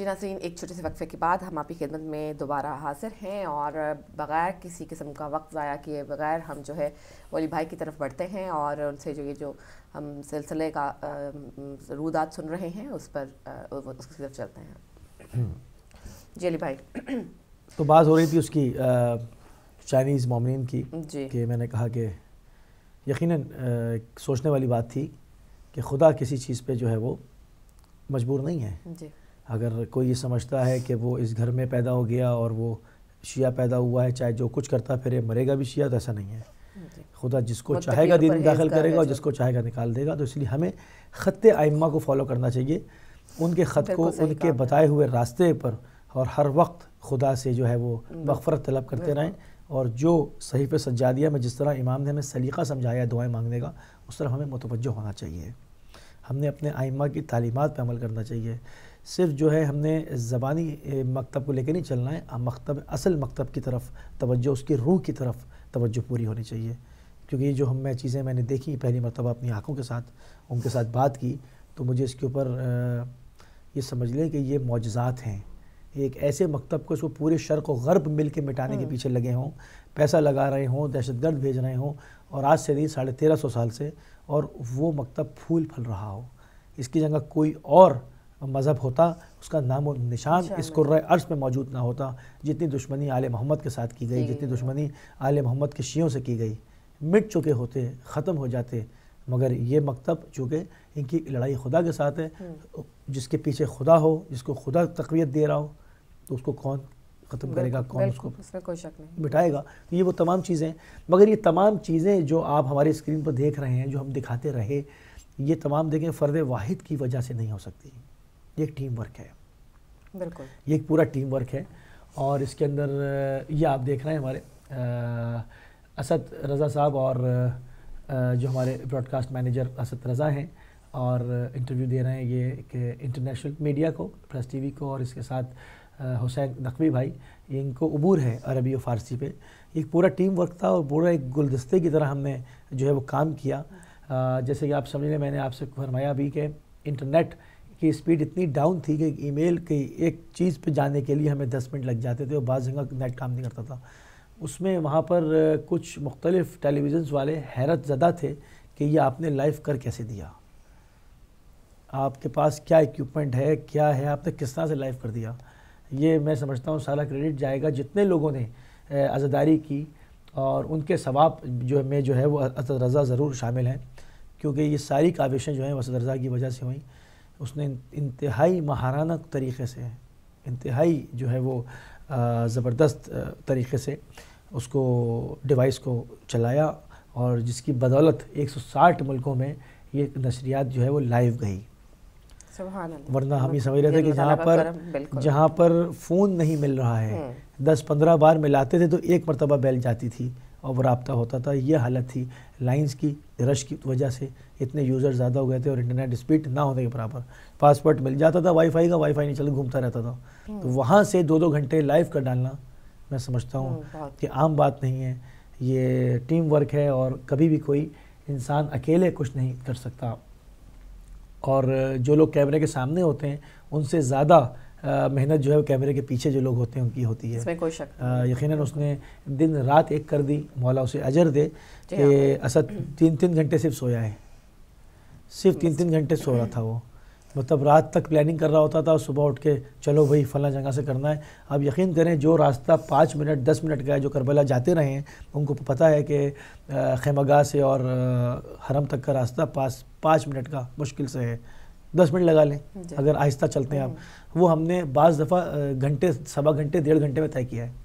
ناظرین، ایک چھوٹے سے وقفے کے بعد ہم آپ کی خدمت میں دوبارہ حاضر ہیں، اور بغیر کسی قسم کا وقت ضائع کیے بغیر ہم جو ہے ولی بھائی کی طرف بڑھتے ہیں اور ان سے جو ہم سلسلے کا رودات سن رہے ہیں اس کی طرف چلتے ہیں۔ جی علی بھائی، تو بات ہو رہی تھی اس کی چائنیز مومنین کی، جی کہ میں نے کہا کہ یقیناً سوچنے والی بات تھی کہ خدا کسی چیز پہ جو ہے وہ مجبور نہیں ہے۔ جی، اگر کوئی یہ سمجھتا ہے کہ وہ اس گھر میں پیدا ہو گیا اور وہ شیعہ پیدا ہوا ہے، چاہے جو کچھ کرتا پھرے مرے گا بھی شیعہ، تو ایسا نہیں ہے۔ خدا جس کو چاہے گا دین داخل کرے گا اور جس کو چاہے گا نکال دے گا۔ تو اس لیے ہمیں خط ائمہ کو فالو کرنا چاہیے، ان کے خط کو، ان کے بتائے ہوئے راستے پر، اور ہر وقت خدا سے جو ہے وہ مغفرت طلب کرتے رہیں، اور جو صحیفہ سجادیہ میں جس طرح امام نے ہمیں سلیقہ سمجھایا ہے دعائیں مانگنے کا، اس طرح ہمیں متوجہ ہونا چاہیے۔ ہم نے اپنے ائمہ کی تعلیمات پہ عمل کرنا چاہیے۔ صرف جو ہے ہم نے زبانی مکتب کو لے کے نہیں چلنا ہے، اصل مکتب کی طرف توجہ، اس کی روح کی طرف توجہ پوری ہونی چاہیے۔ کیونکہ یہ جو میں نے دیکھی پہلی مرتبہ اپنی آنکھوں کے ساتھ، ان کے ساتھ بات کی، تو مجھے اس کے اوپر یہ سمجھ لیں کہ یہ معجزات ہیں۔ ایک ایسے مکتب کو، اس کو پورے شرق و غرب مل کے مٹانے کے پیچھے لگے ہوں، پیسہ لگا رہے ہوں، دہشت گرد بھیج رہے ہوں، اور آج سے نہیں 1350 سال سے، اور وہ مکتب پھول پھل رہا ہو۔ اس کی جگہ کوئی اور مذہب ہوتا، اس کا نام و نشان اس کرۂ ارض پہ موجود نہ ہوتا۔ جتنی دشمنی آل محمد کے ساتھ کی گئی، جتنی دشمنی آل محمد کے شیعوں سے کی گئی، مٹ چکے ہوتے، ختم ہو جاتے۔ مگر یہ مکتب چونکہ ان کی لڑائی خدا کے ساتھ ہے، جس کے پیچھے خدا ہو، جس کو خدا تقویت دے رہا ہو، تو اس کو کون ختم کرے گا، کون اس کو مٹائے گا؟ تو یہ وہ تمام چیزیں، مگر یہ تمام چیزیں جو آپ ہماری اسکرین پر دیکھ رہے ہیں، جو ہم دکھاتے رہے، یہ تمام دیکھیں فرد واحد کی وجہ سے نہیں ہو سکتی۔ یہ ایک ٹیم ورک ہے، بالکل یہ ایک پورا ٹیم ورک ہے۔ اور اس کے اندر یہ آپ دیکھ رہے ہیں ہمارے اسد رضا صاحب، اور جو ہمارے broadcast manager Asad Raza ہیں، اور انٹرویو دے رہے ہیں یہ کہ انٹرنیشنل میڈیا کو، پریس ٹی وی کو، اور اس کے ساتھ حسین نقوی بھائی، ان کو عبور ہے عربی و فارسی پہ۔ ایک پورا ٹیم ورک تھا، اور پورا ایک گلدستے کی طرح ہم نے جو ہے وہ کام کیا۔ جیسے کہ آپ سمجھ لیں، میں نے آپ سے فرمایا بھی کہ انٹرنیٹ کی اسپیڈ اتنی ڈاؤن تھی کہ ای میل کی ایک چیز پہ جانے کے لیے ہمیں 10 منٹ لگ جاتے تھے، اور بعض جگہ نیٹ کام نہیں کرتا تھا۔ اس میں وہاں پر کچھ مختلف ٹیلی ویژنز والے حیرت زدہ تھے کہ یہ آپ نے لائیو کر کیسے دیا، آپ کے پاس کیا ایکوپمنٹ ہے، کیا ہے، آپ نے کس طرح سے لائیو کر دیا۔ یہ میں سمجھتا ہوں سارا کریڈٹ جائے گا جتنے لوگوں نے عزاداری کی، اور ان کے ثواب جو ہے وہ اسد رضا ضرور شامل ہیں، کیونکہ یہ ساری کاوشیں جو ہیں اسد رضا کی وجہ سے ہوئیں۔ اس نے انتہائی ماہرانہ طریقے سے، انتہائی جو ہے وہ زبردست طریقے سے اس کو ڈیوائس کو چلایا، اور جس کی بدولت 160 ملکوں میں یہ نشریات جو ہے وہ لائیو گئی۔ سبحان اللہ۔ ورنہ ہم یہ سمجھ رہے تھے کہ جہاں پر فون نہیں مل رہا ہے، 10-15 بار ملاتے تھے تو ایک مرتبہ بیل جاتی تھی اور وہ رابطہ ہوتا تھا۔ یہ حالت تھی لائنز کی، رش کی وجہ سے اتنے یوزر زیادہ ہو گئے تھے، اور انٹرنیٹ اسپیڈ نہ ہونے کے برابر۔ پاسورڈ مل جاتا تھا وائی فائی کا، وائی فائی نہیں چل گھومتا رہتا تھا، تو وہاں سے 2 گھنٹے لائیو کر ڈالنا میں سمجھتا ہوں کہ عام بات نہیں ہے۔ یہ ٹیم ورک ہے، اور کبھی بھی کوئی انسان اکیلے کچھ نہیں کر سکتا، اور جو لوگ کیمرے کے سامنے ہوتے ہیں ان سے زیادہ محنت جو ہے وہ کیمرے کے پیچھے جو لوگ ہوتے ہیں ان کی ہوتی ہے۔ اس میں کوئی شک یقیناً اس نے دن رات ایک کر دی، مولا اسے اجر دے کہ اسد 3 گھنٹے صرف سویا ہے، صرف 3 گھنٹے سو رہا تھا وہ، مطلب رات تک پلاننگ کر رہا ہوتا تھا، صبح اٹھ کے چلو بھائی فلاں جگہ سے کرنا ہے۔ اب یقین کریں جو راستہ 5 منٹ 10 منٹ کا ہے، جو کربلا جاتے رہے ہیں، ان کو پتہ ہے کہ خیمہ گاہ سے اور حرم تک کا راستہ 5 منٹ کا مشکل سے ہے، 10 منٹ لگا لیں اگر آہستہ چلتے ہیں آپ۔ وہ ہم نے بعض دفعہ گھنٹے، سوا گھنٹے، 1.5 گھنٹے میں طے کیا ہے،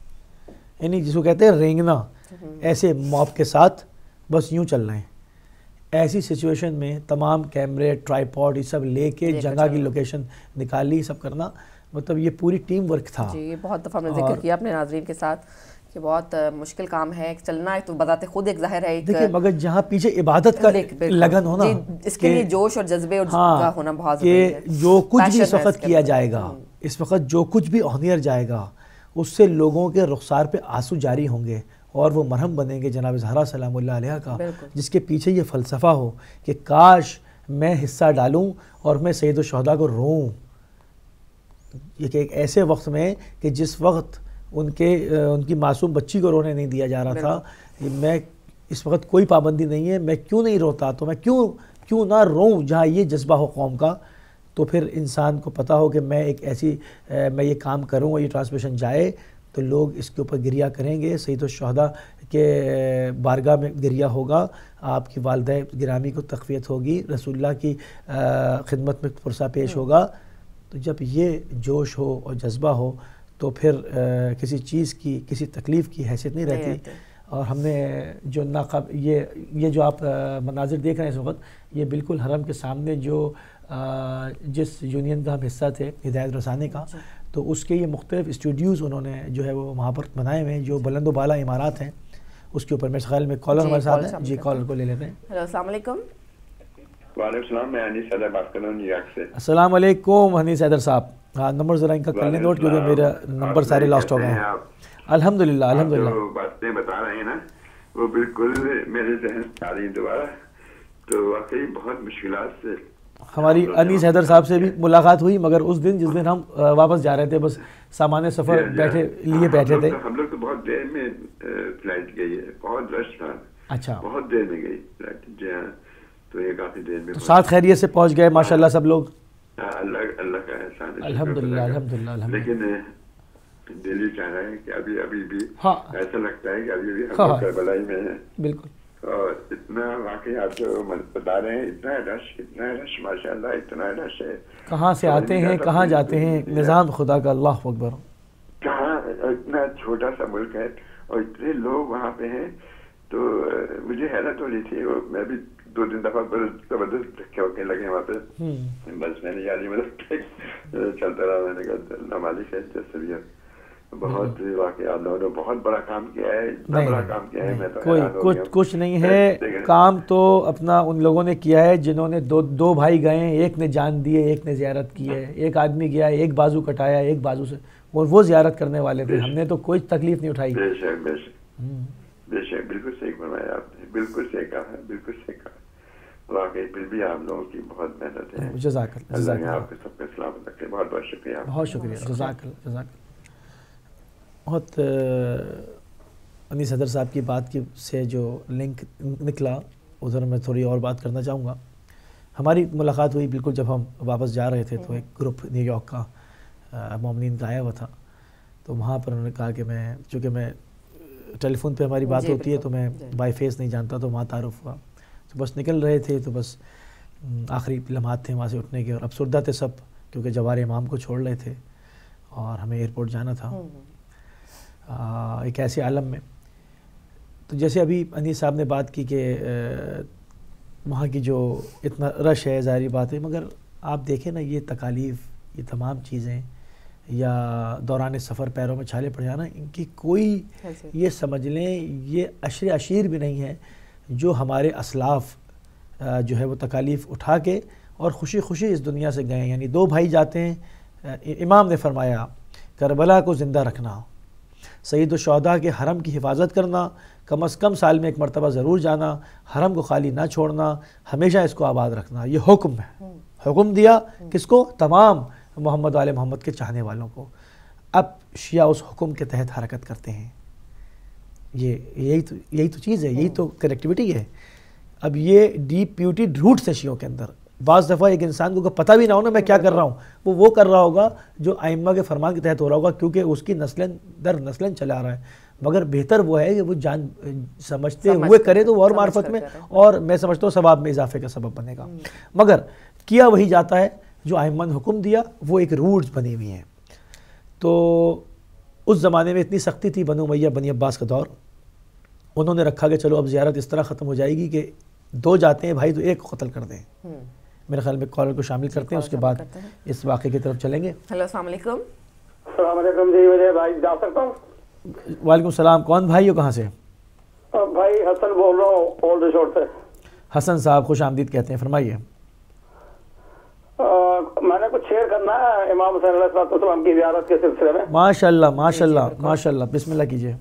یعنی جس کو کہتے ہیں رینگنا، ایسے موب کے ساتھ بس یوں چل رہے ہیں۔ ایسی سچویشن میں تمام کیمرے، ٹرائی پوڈ، یہ سب لے کے جگہ کی لوکیشن نکالی، سب کرنا، مطلب یہ پوری ٹیم ورک تھا۔ جی، یہ بہت دفعہ ہم نے ذکر کیا اپنے ناظرین کے ساتھ کہ بہت مشکل کام ہے، چلنا ہے تو بذات خود ایک ظاہر ہے، دیکھیں مگر جہاں پیچھے عبادت کا لگن ہونا، اس کے لیے جوش اور جذبے کا ہونا بہت ضروری ہے۔ کہ جو کچھ بھی اس وقت کیا جائے گا، اس وقت جو کچھ بھی اونیئر جائے گا، اس سے لوگوں کے رخسار پہ آنسو جاری ہوں گے، اور وہ مرہم بنیں گے جناب زہرا سلام اللہ علیہ کا، جس کے پیچھے یہ فلسفہ ہو کہ کاش میں حصہ ڈالوں اور میں سید الشہداء کو روں۔ ایک ایسے وقت میں کہ جس وقت ان کی معصوم بچی کو رونے نہیں دیا جا رہا تھا، میں اس وقت کوئی پابندی نہیں ہے، میں کیوں نہیں روتا، تو میں کیوں نہ روؤں جہاں یہ جذبہ ہو قوم کا. تو پھر انسان کو پتہ ہو کہ میں یہ کام کروں اور یہ ٹرانسمیشن جائے تو لوگ اس کے اوپر گریہ کریں گے. سید الشہداء کے بارگاہ میں گریہ ہوگا، آپ کی والدہ گرامی کو تقویت ہوگی، رسول اللہ کی خدمت میں پرسہ پیش ہوگا. تو جب یہ جوش ہو اور جذبہ ہو تو پھر کسی چیز کی، کسی تکلیف کی حیثیت نہیں رہتی. اور ہم نے جو یہ جو آپ مناظر دیکھ رہے ہیں اس وقت، یہ بالکل حرم کے سامنے جس یونین کا ہم حصہ تھے ہدایت رسانے کا، تو اس کے یہ مختلف اسٹوڈیوز انہوں نے جو ہے وہ وہاں پر بنائے ہوئے ہیں، جو بلند و بالا عمارات ہیں اس کے اوپر. میرے خیال میں کالر ہمارے ساتھ ہیں. جی کالر کو لے لیتے ہیں. ہیلو السلام علیکم. وعلیکم السلام، میں انیس حیدر بات کر رہا ہوں نیو یارک سے. السلام علیکم انیس حیدر صاحب. ہاں نمبر ذرا ان کا کر لیں نوٹ، کیونکہ میرا نمبر سارے لاسٹ ہو گئے ہیں. الحمدللہ الحمدللہ. جو باتیں بتا رہے ہیں نا وہ بالکل میرے ذہن سے آ رہی دوبارہ. تو واقعی بہت مشکلات سے ہماری انیس حیدر صاحب سے بھی ملاقات ہوئی، مگر اس دن جس دن ہم واپس جا رہے تھے، بس سامان سفر بیٹھے تھے. ہم لوگ تو بہت دیر میں فلائٹ گئی ہے، بہت رش تھا. اچھا بہت دیر میں گئی فلائٹ. جی ہاں، تو یہ کافی دیر میں ساتھ خیریت سے پہنچ گئے ماشاءاللہ سب لوگ. اللہ کا احسان ہے. الحمدللہ الحمدللہ. لیکن دل ہی چاہ رہا ہے کہ ابھی بھی ہاں ایسا لگتا ہے کہ ابھی بھی ہم لوگ کربلا ہی میں ہیں. بالکل. اور اتنا واقعی آپ جو بتا رہے ہیں، اتنا رش ماشاءاللہ، اتنا رش ہے. کہاں سے آتے ہیں کہاں جاتے ہیں، نظام خدا کا. اللہ اکبر. کہاں اتنا چھوٹا سا ملک ہے اور اتنے لوگ وہاں پہ ہیں. تو مجھے حیرت ہو رہی تھی. میں بھی 2-3 دفعہ زبردست دھکے ہونے لگے وہاں پہ. بس میں نے یاد چلتا رہا. میں نے کہا اللہ مالک ہے جیسے بھی ہے. بہت واقعی اللہ نے بہت بڑا کام کیا ہے، اتنا بڑا کام کیا ہے. میں تو کچھ نہیں ہے. کام تو اپنا ان لوگوں نے کیا ہے جنہوں نے دو بھائی گئے ہیں، ایک نے جان دیے، ایک نے زیارت کی ہے. ایک آدمی گیا ہے، ایک بازو کٹایا ایک بازو سے، وہ زیارت کرنے والے تھے. ہم نے تو کوئی تکلیف نہیں اٹھائی. بے شک بے شک بے شک. بالکل صحیح فرمایا آپ نے، بالکل صحیح کہا ہے، بالکل صحیح کہا. واقعی پھر بھی آپ لوگوں کی بہت محنت ہے. جزاک اللہ. اللہ آپ کے سب کا سلامت رکھے. بہت بہت شکریہ. بہت شکریہ. جزاک اللہ جزاک اللہ. بہت انیس حیدر صاحب کی بات کی سے جو لنک نکلا ادھر میں تھوڑی اور بات کرنا چاہوں گا. ہماری ملاقات ہوئی بالکل جب ہم واپس جا رہے تھے، تو ایک گروپ نیو یارک کا مومنین کا آیا ہوا تھا. تو وہاں پر انہوں نے کہا کہ چونکہ میں ٹیلی فون پہ ہماری بات ہوتی ہے تو میں بائی فیس نہیں جانتا، تو وہاں تعارف ہوا. تو بس نکل رہے تھے، تو بس آخری لمحات تھے وہاں سے اٹھنے کے، اور افسردہ تھے سب کیونکہ جوار امام کو چھوڑ رہے تھے اور ہمیں ایئرپورٹ جانا تھا ایک ایسے عالم میں. تو جیسے ابھی انیس صاحب نے بات کی کہ وہاں کی جو اتنا رش ہے، ظاہری بات ہے، مگر آپ دیکھیں نا یہ تکالیف، یہ تمام چیزیں، یا دوران سفر پیروں میں چھالے پڑ جانا، ان کی کوئی یہ سمجھ لیں یہ عشر عشیر بھی نہیں ہے جو ہمارے اسلاف جو ہے وہ تکالیف اٹھا کے اور خوشی خوشی اس دنیا سے گئے. یعنی 2 بھائی جاتے ہیں. امام نے فرمایا کربلا کو زندہ رکھنا، سید الشہداء کے حرم کی حفاظت کرنا، کم از کم سال میں 1 مرتبہ ضرور جانا، حرم کو خالی نہ چھوڑنا، ہمیشہ اس کو آباد رکھنا. یہ حکم ہے. حکم دیا کس کو؟ تمام محمد آل محمد کے چاہنے والوں کو. اب شیعہ اس حکم کے تحت حرکت کرتے ہیں. یہی تو چیز ہے، یہی تو کنیکٹیوٹی ہے. اب یہ ڈیپ پیوٹیڈ روٹس ہیں شیعوں کے اندر. بعض دفعہ ایک انسان کو پتہ بھی نہ ہو نا میں کیا کر رہا ہوں، وہ کر رہا ہوگا جو ائمہ کے فرمان کے تحت ہو رہا ہوگا، کیونکہ اس کی نسلیں در نسلیں چلا رہا ہے. مگر بہتر وہ ہے کہ وہ جان سمجھتے ہوئے کرے تو وہ اور معرفت میں، اور میں سمجھتا ہوں ثواب میں اضافے کا سبب بنے گا. مگر کیا وہی جاتا ہے جو ائمہ نے حکم دیا. وہ ایک روٹس بنی ہوئی ہیں. تو اس زمانے میں اتنی سختی تھی، بنو امیہ بنی عباس کا دور. انہوں نے رکھا کہ چلو اب زیارت اس طرح ختم ہو جائے گی کہ 2 جاتے ہیں بھائی تو 1 کو قتل کر دیں. میرے خیال میں کالر کو شامل کرتے ہیں، اس کے بعد اس واقعے کی طرف چلیں گے. ہیلو السلام علیکم. السلام علیکم. جی میرے بھائی جا سکتا ہوں؟ وعلیکم السلام. کون بھائی ہو، کہاں سے؟ بھائی حسن بول رہا ہوں اولڈ ریسورٹ سے. حسن صاحب خوش آمدید کہتے ہیں، فرمائیے. میں نے کچھ شیئر کرنا ہے امام حسین علیہ السلام کی زیارت کے سلسلے میں. ماشاءاللہ ماشاءاللہ ماشاءاللہ، بسم اللہ کیجئے.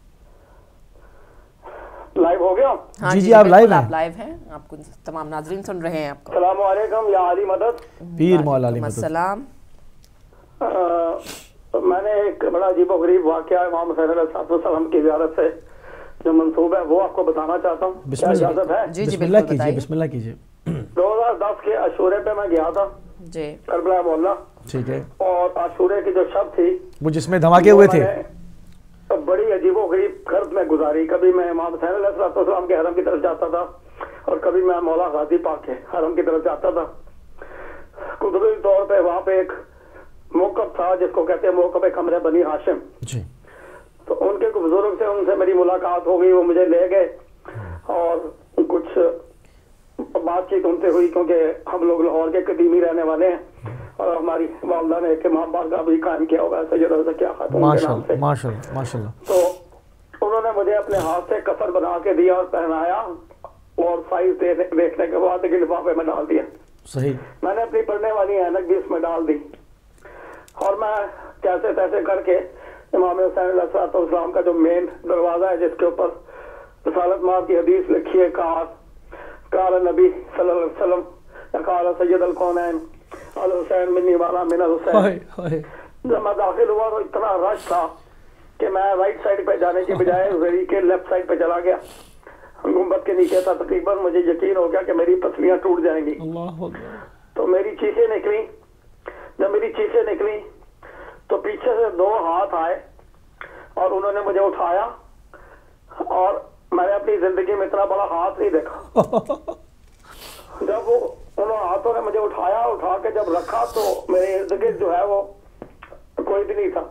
لائیو ہو گیا؟ جی آپ لائیو ہیں. آپ کو تمام ناظرین سن رہے ہیں. آپ کو السلام علیکم یا علی مدد. پیر مولا علی مدد. السلام. میں نے ایک بڑا عجیب و غریب واقعہ امام حسین علیہ السلام کی زیارت سے جو منسوب ہے وہ آپ کو بتانا چاہتا ہوں. بسم کیا اللہ اجازت ہے؟ جی بسم اللہ بالکل کیجیے، بتائیے. بسم اللہ کیجیے. 2010 کے عاشورے پہ میں گیا تھا جی کربلا محلہ، ٹھیک ہے. اور عاشورے کی جو شب تھی وہ جس میں دھماکے ہوئے تھے. بڑی عجیب و غریب گرد میں گزاری. کبھی میں امام حسین علیہ السلام کے حرم کی طرف جاتا تھا اور کبھی میں مولا غازی پاک کے حرم کی طرف جاتا تھا. قدرتی طور پہ وہاں پہ ایک موقف تھا جس کو کہتے ہیں موقف قمر بنی ہاشم. جی. تو ان کے بزرگ سے ان سے میری ملاقات ہو گئی. وہ مجھے لے گئے اور کچھ بات چیت ان سے ہوئی کیونکہ ہم لوگ لاہور کے قدیمی رہنے والے ہیں اور ہماری والدہ نے ایک امام بارگاہ بھی قائم کیا ہوگا سیدہ زکیہ خاتون کے نام سے. ماشاءاللہ ماشاءاللہ. تو انہوں نے مجھے اپنے ہاتھ سے کفن بنا کے دیا اور پہنایا اور سائز دیکھنے کے بعد ایک لفافے میں ڈال دیا. صحیح. میں نے اپنی پڑھنے والی اینک بھی اس میں ڈال دی اور میں کیسے تیسے کر کے امام حسین علیہ السلام کا جو مین دروازہ ہے جس کے اوپر رسالت مآب کی حدیث لکھی ہے قال نبی صلی اللہ علیہ وسلم قال سید الکونین الحسین منی والا من الحسین. جب میں داخل ہوا تو اتنا رش تھا کہ میں رائٹ سائڈ پہ جانے کی بجائے زری کے لیفٹ سائڈ پہ چلا گیا. گنبد کے نیچے تھا تقریباً. مجھے یقین ہو گیا کہ میری پسلیاں ٹوٹ جائیں گی. تو میری چیخیں نکلی. جب میری چیخیں نکلی تو پیچھے سے 2 ہاتھ آئے اور انہوں نے مجھے اٹھایا اور میں نے اپنی زندگی میں اتنا بڑا ہاتھ نہیں دیکھا. جب وہ انہوں ہاتھوں نے مجھے اٹھا کے جب رکھا تو میرے ارد گرد جو ہے وہ کوئی بھی نہیں تھا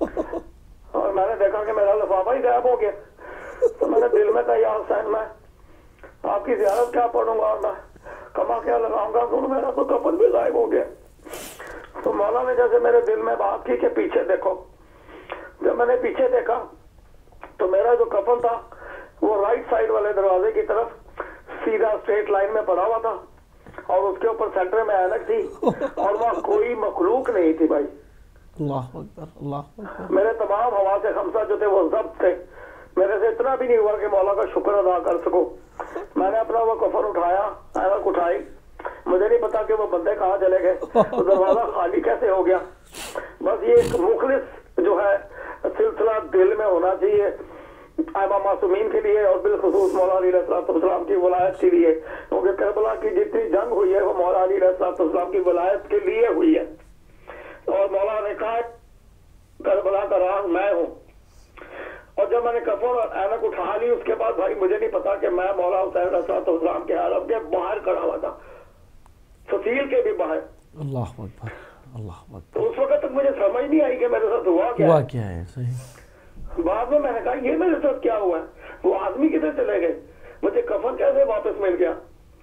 اور میں نے دیکھا کہ میرا لفافہ ہی غائب ہو گیا. تو میں نے دل میں کہا یا حسین میں آپ کی زیارت کیا پڑھوں گا اور میں کما کیا لگاؤں گا تو میرا تو کفن بھی غائب ہو گیا. تو مولا نے جیسے میرے دل میں بات کی کہ پیچھے دیکھو. جب میں نے پیچھے دیکھا تو میرا جو کفن تھا وہ رائٹ سائڈ والے دروازے کی طرف سیدھا اسٹریٹ لائن میں پڑا ہوا تھا اور اس کے اوپر سینٹر میں اینک تھی اور وہاں کوئی مخلوق نہیں تھی. بھائی اللہ اکبر اللہ اکبر. میرے تمام حواس خمسہ جو تھے وہ ضبط تھے. میرے سے اتنا بھی نہیں ہوا کہ مولا کا شکر ادا کر سکوں. میں نے اپنا وہ کفن اٹھایا، اینک اٹھائی. مجھے نہیں پتا کہ وہ بندے کہاں چلے گئے، دروازہ خالی کیسے ہو گیا. بس یہ ایک مخلص جو ہے سلسلہ دل میں ہونا چاہیے ائمہ معصومین کے لیے اور بالخصوص مولا علی علیہ السلام کی ولایت کے لیے. کیونکہ کربلا کی جتنی جنگ ہوئی ہے وہ مولا علی علیہ السلام کی ولایت کے لیے ہوئی ہے. اور مولا نے کہا کربلا کا راز میں ہوں. اور جب میں نے کفن اور اینک اٹھا لی اس کے بعد بھائی مجھے نہیں پتا کہ میں مولا حسین علیہ السلام کے حرم کے باہر کھڑا ہوا تھا، فصیل کے بھی باہر. اللہ اکبر اللہ اکبر. تو اس وقت تک مجھے سمجھ نہیں آئی کہ میرے ساتھ ہوا کیا ہے. صحیح. بعد میں نے کہا یہ میرے ساتھ کیا ہوا ہے. وہ آدمی کدھر چلے گئے، مجھے کفن کیسے واپس مل گیا.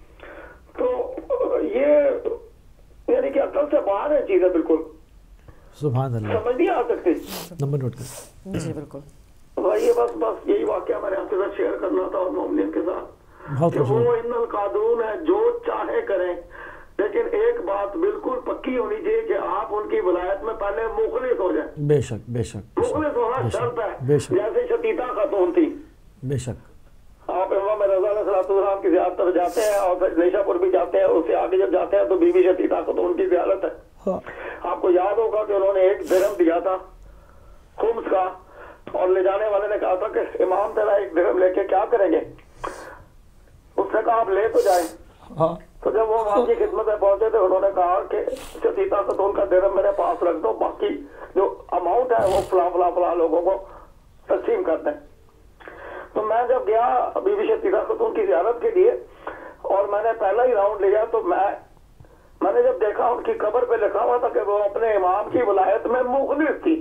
تو یہ یعنی کہ عقل سے باہر ہے چیزیں بالکل. سبحان اللہ. سمجھ نہیں آ سکتی. نمبر نوٹ کر. جی بالکل. بھائی بس یہی واقعہ میں نے آپ کے ساتھ شیئر کرنا تھا اور مومنین کے ساتھ کہ وہ ان القادرون ہے جو چاہے کریں، لیکن ایک بات بالکل پکی ہونی چاہیے کہ آپ ان کی ولایت میں پہلے مخلص ہو جائیں. بے شک بے شک. مخلص ہونا شرط ہے. بے شک. جیسے شتیتا خاتون تھی. بے شک. آپ امام رضا علیہ السلام کی زیارت پر جاتے ہیں اور پھر نیشا پور بھی جاتے ہیں. اس سے آگے جب جاتے ہیں تو بی بی شتیتا خاتون کی زیارت ہے. آپ کو یاد ہوگا کہ انہوں نے 1 درہم دیا تھا خمس کا اور لے جانے والے نے کہا تھا کہ امام تیرا 1 درہم لے کے کیا کریں گے. اس نے کہا آپ لے تو جائیں. تو جب وہ وہاں کی خدمت میں پہنچے تو انہوں نے کہا کہ شتیتا خاتون کا درہم میرے پاس رکھ دو، باقی جو اماؤنٹ ہے وہ فلاں لوگوں کو تقسیم کر دیں. تو میں جب گیا بی بی شتیتا خاتون کی زیارت کے لیے اور میں نے پہلا ہی راؤنڈ لیا تو میں نے جب دیکھا ان کی قبر پہ لکھا ہوا تھا کہ وہ اپنے امام کی ولایت میں مخلص تھی.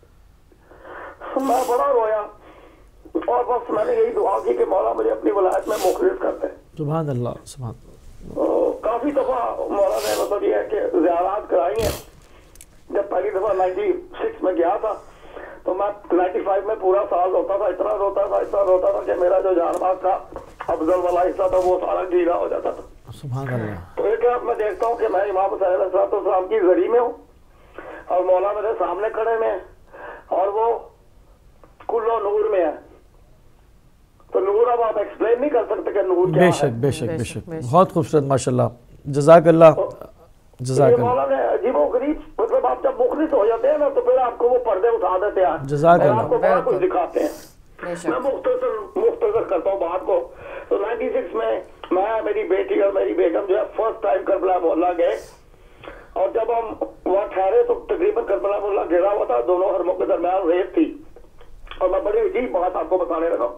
میں بڑا رویا اور بس میں نے یہی دعا کی کہ مولا مجھے اپنی ولایت میں مخلص کر دے. سبحان اللہ سبحان اللہ. کافی دفعہ مولا نے مطلب یہ ہے کہ زیارات کرائی ہیں. جب پہلی دفعہ 96 میں گیا تھا تو میں 95 میں پورا سال روتا تھا. اتنا روتا تھا کہ میرا جو جان باز تھا افضل والا حصہ تھا وہ سارا گیلا ہو جاتا تھا. سبحان اللہ. تو ایک رات میں دیکھتا ہوں کہ میں امام حسین علیہ السلام کی زری میں ہوں اور مولا میرے سامنے کھڑے میں اور وہ کلو نور میں ہے. تو نور اب آپ ایکسپلین نہیں کر سکتے کہ نور کیا ہے. بے شک بے شک بے شک. بہت خوبصورت ماشاءاللہ. جزاک اللہ. جزاک اللہ. مولا نے عجیب و غریب مطلب صاحب آپ جب مخلص ہو جاتے ہیں نا تو پھر آپ کو وہ پردے اٹھا دیتے ہیں جزاک اور اللہ. آپ کو بڑا کچھ دکھاتے ہیں. میں مختصر کرتا ہوں بات کو. تو 96 میں میری بیٹی اور میری بیگم جو ہے فرسٹ ٹائم کربلا محلہ گئے, اور جب ہم وہاں ٹھہرے تو تقریباً کربلا محلہ گھرا ہوا تھا, دونوں حرموں کے درمیان ریت تھی. اور میں بڑی عجیب بات آپ کو بتانے لگا.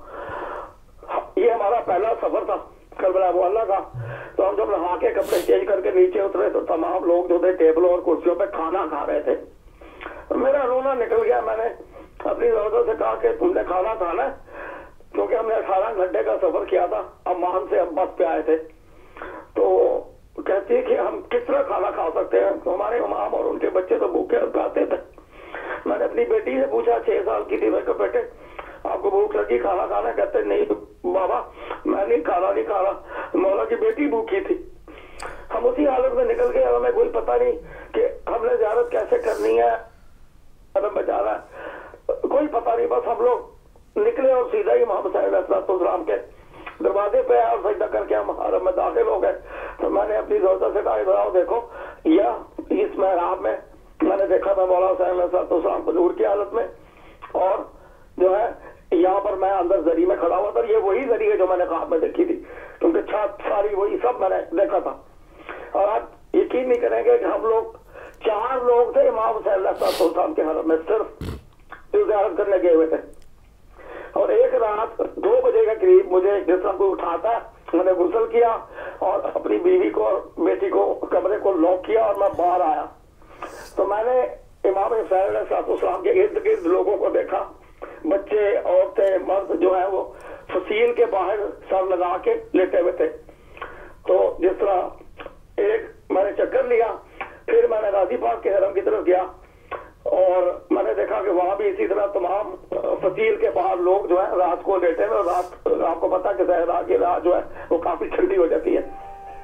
یہ ہمارا پہلا سفر تھا کربلا محلہ کا. تو ہم جب نہا کے کپڑے چینج کر کے نیچے اترے تو تمام لوگ جو تھے ٹیبلوں اور کرسیوں پہ کھانا کھا رہے تھے. میرا رونا نکل گیا. میں نے اپنی عورتوں سے کہا کہ تم نے کھانا کھانا ہے, کیونکہ ہم نے 18 گھنٹے کا سفر کیا تھا. عمان سے ہم بس پہ آئے تھے. تو کہتی ہے کہ ہم کس طرح کھانا کھا سکتے ہیں, تو ہمارے امام اور ان کے بچے تو بھوکے اور کھاتے تھے. میں نے اپنی بیٹی سے پوچھا, 6 سال کی تھی, میں کہ بیٹے آپ کو بھوک لگی کھانا کھانا؟ کہتے نہیں بابا میں نہیں کھا رہا, مولا کی بیٹی بھوکی تھی. ہم اسی حالت میں نکل گئے, ہمیں کوئی پتہ نہیں کہ ہم نے زیارت کیسے کرنی ہے, ہمیں بچانا ہے, کوئی پتہ نہیں. بس ہم لوگ نکلے اور سیدھا ہی محمد صلی اللہ علیہ وسلم کے دروازے پہ اور سجدہ کر کے ہم حرم میں داخل ہو گئے. تو میں نے اپنی زوجہ سے کہا ادھر آؤ دیکھو, یا اس محراب میں میں نے دیکھا تھا مولا حسین علیہ السلام کو نور کی حالت میں, اور جو ہے یہاں پر میں اندر زری میں کھڑا ہوا تھا. یہ وہی زری ہے جو میں نے خواب میں دیکھی تھی, کیونکہ چھت ساری وہی سب میں نے دیکھا تھا. اور آپ یقین نہیں کریں گے کہ ہم لوگ 4 لوگ تھے امام حسین علیہ السلام کے حرم میں صرف جو زیارت کرنے گئے ہوئے تھے. اور ایک رات 2 بجے کے قریب مجھے جس طرح کوئی اٹھاتا ہے, میں نے غسل کیا اور اپنی بیوی کو اور بیٹی کو کمرے کو لاک کیا اور میں باہر آیا. تو میں نے امام حسین علیہ السلام کے ارد گرد لوگوں کو دیکھا, بچے عورتیں مرد جو ہے وہ فصیل کے باہر سر لگا کے لیٹے ہوئے تھے. تو جس طرح ایک میں نے چکر لیا, پھر میں نے غازی پاک کے حرم کی طرف گیا اور میں نے دیکھا کہ وہاں بھی اسی طرح تمام فصیل کے باہر لوگ جو ہے رات کو لیٹے ہوئے. اور رات آپ کو پتا کہ صحرا کی رات جو ہے وہ کافی ٹھنڈی ہو جاتی ہے.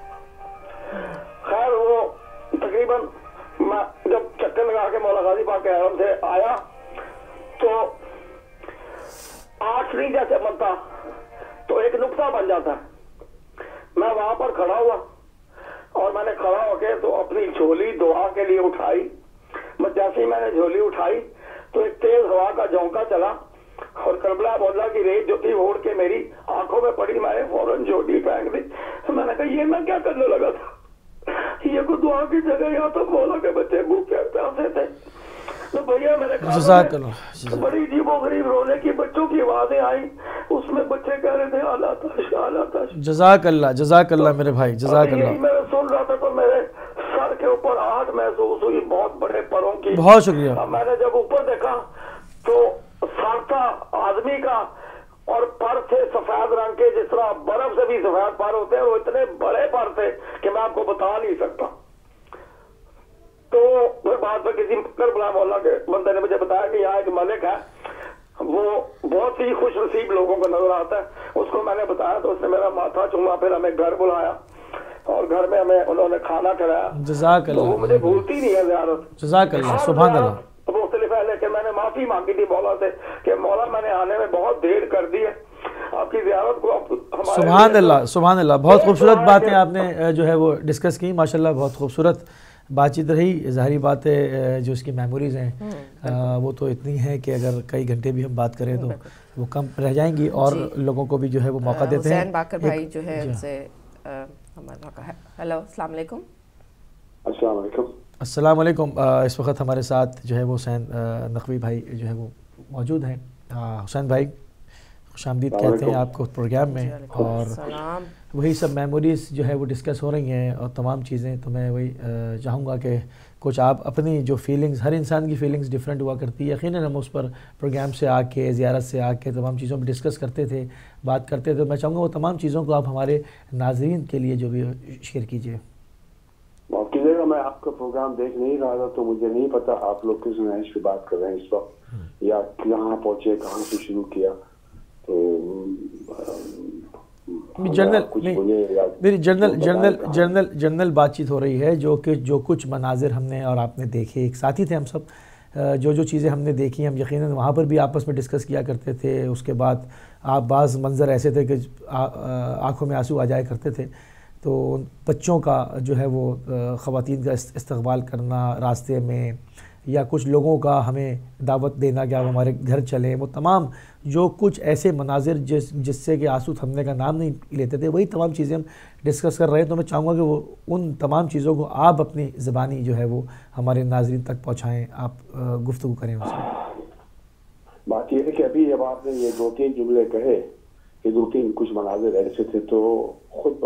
خیر وہ تقریباً میں جب چکر لگا کے مولا غازی پاک کے حرم سے آیا تو 8 نہیں جیسے بنتا تو ایک نقطہ بن جاتا ہے. میں وہاں پر کھڑا ہوا اور میں نے کھڑا ہو کے تو اپنی جھولی دعا کے لیے اٹھائی. جیسے ہی میں نے جھولی اٹھائی تو ایک تیز ہوا کا جھونکا چلا اور کربلا محلہ کی ریت جو تھی اڑ کے میری آنکھوں میں پڑی. میں نے فوراً جھولی پھینک دی. میں نے کہا یہ میں کیا کرنے لگا تھا, یہ کوئی دعا کی جگہ یہاں تو مولا کے بچے بھوکے پیاسے تھے. تو بھیا میں نے کہا بڑی عجیب و غریب رونے کی بچوں کی آوازیں آئیں, اس میں بچے کہہ رہے تھے اعلیٰ تاش اعلیٰ تاش. جزاک اللہ میرے بھائی, جزاک اللہ. میں سن رہا تھا تو میرے سر کے اوپر آہٹ محسوس ہوئی بہت بڑے پروں کی. بہت شکریہ. میں نے جب اوپر دیکھا تو سر تھا آدمی کا اور پر تھے سفید رنگ کے, جس طرح برف سے بھی سفید پر ہوتے ہیں, وہ اتنے بڑے پر تھے کہ میں آپ کو بتا نہیں سکتا. تو پھر بعد میں کسی کربلا محلہ کے بندے نے مجھے بتایا کہ یہاں ایک ملک ہے, وہ بہت ہی خوش نصیب لوگوں کو نظر آتا ہے. اس کو میں نے بتایا تو اس نے میرا ماتھا چوما, پھر ہمیں گھر بلایا اور گھر میں ہمیں انہوں نے کھانا کھلایا. جزاک اللہ. وہ مجھے بھولتی نہیں ہے زیارت. جزاک اللہ, سبحان اللہ. مختلف ہے, لیکن میں نے معافی مانگی تھی مولا سے کہ مولا میں نے آنے میں بہت دیر کر دی ہے, آپ کی زیارت کو سبحان اللہ, سبحان اللہ. بہت خوبصورت باتیں آپ نے جو ہے وہ ڈسکس کی, ماشاءاللہ بہت خوبصورت بات چیت رہی. ظاہری بات ہے جو اس کی میموریز ہیں وہ تو اتنی ہیں کہ اگر کئی گھنٹے بھی ہم بات کریں تو وہ کم رہ جائیں گی, اور لوگوں کو بھی جو ہے وہ موقع دیتے ہیں. حسین باقر بھائی جو ہے ان سے ہمارا موقع ہے. ہیلو, السلام علیکم. السلام علیکم. السلام علیکم. اس وقت ہمارے ساتھ جو ہے وہ حسین نقوی بھائی جو ہے وہ موجود ہیں. حسین بھائی خوش آمدید کہتے ہیں آپ کو پروگرام میں, اور وہی سب میموریز جو ہے وہ ڈسکس ہو رہی ہیں اور تمام چیزیں. تو میں وہی چاہوں گا کہ کچھ آپ اپنی جو فیلنگز, ہر انسان کی فیلنگز ڈیفرنٹ ہوا کرتی ہے, یقیناً ہم اس پر پروگرام سے آ کے, زیارت سے آ کے تمام چیزوں پہ ڈسکس کرتے تھے, بات کرتے تھے. میں چاہوں گا وہ تمام چیزوں کو آپ ہمارے ناظرین کے لیے جو بھی شیئر کیجیے. معاف کیجیے گا, میں آپ کا پروگرام دیکھ نہیں رہا تھا تو مجھے نہیں پتا آپ لوگ کس نمائش کی بات کر رہے ہیں اس وقت, یا کہاں پہنچے, کہاں سے شروع کیا. تو جنرل بات چیت ہو رہی ہے جو کچھ مناظر ہم نے اور آپ نے دیکھے, ایک ساتھی تھے ہم سب, جو چیزیں ہم نے دیکھی ہم یقیناً وہاں پر بھی آپس میں ڈسکس کیا کرتے تھے. اس کے بعد آپ بعض منظر ایسے تھے کہ آنکھوں میں آنسو آ جایا کرتے تھے. تو بچوں کا جو ہے وہ خواتین کا استقبال کرنا راستے میں، یا کچھ لوگوں کا ہمیں دعوت دینا کہ آپ ہمارے گھر چلیں، وہ تمام جو کچھ ایسے مناظر جس سے کہ آنسو تھمنے کا نام نہیں لیتے تھے، وہی تمام چیزیں ہم ڈسکس کر رہے ہیں. تو میں چاہوں گا کہ وہ ان تمام چیزوں کو آپ اپنی زبانی جو ہے وہ ہمارے ناظرین تک پہنچائیں، آپ گفتگو کریں ان سے. بات یہ ہے کہ ابھی جب آپ نے یہ 2-3 جملے کہے کہ 2-3 کچھ مناظر ایسے تھے، تو خود